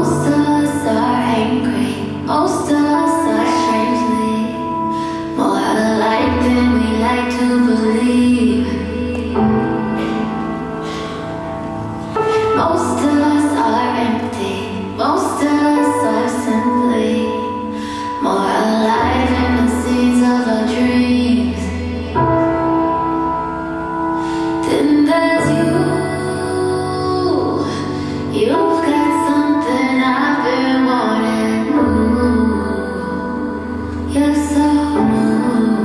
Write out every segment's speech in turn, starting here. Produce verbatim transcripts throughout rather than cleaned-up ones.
Most of us are angry, most of us are strangely more alike than we like to believe. Most of us are empty, most of us are simply more alive in the scenes of our dreams. Then there's you, you've got something I've been wanting. Ooh, you're so new.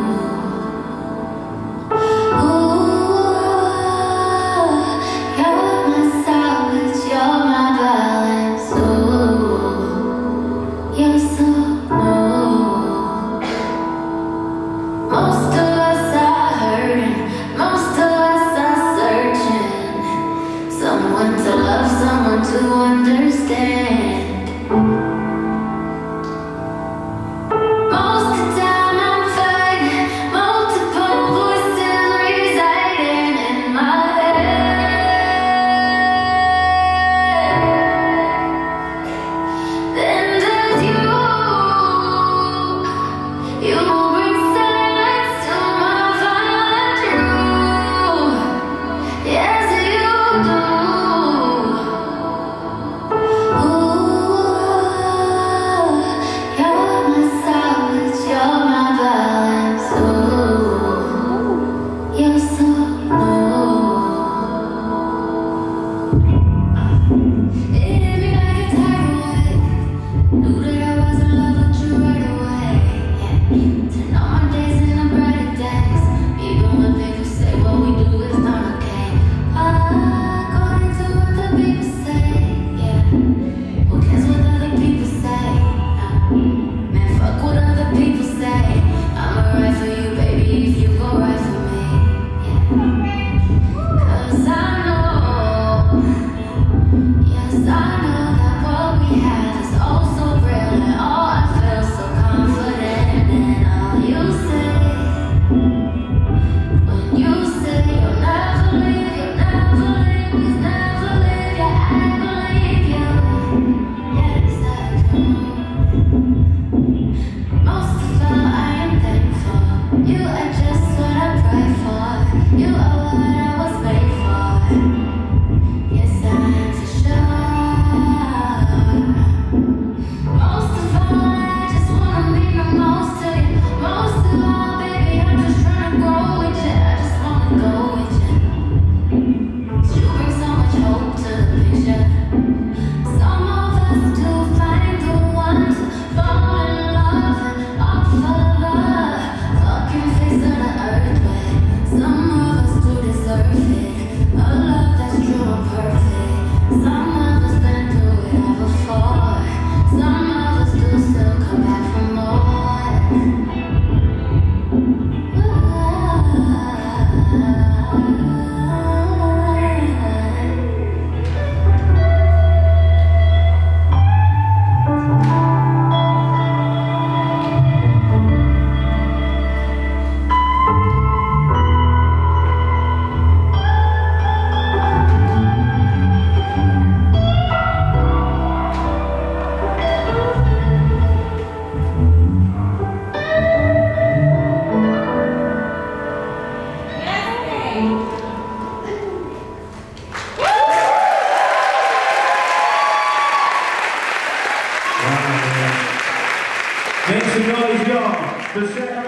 Make some noise, y'all.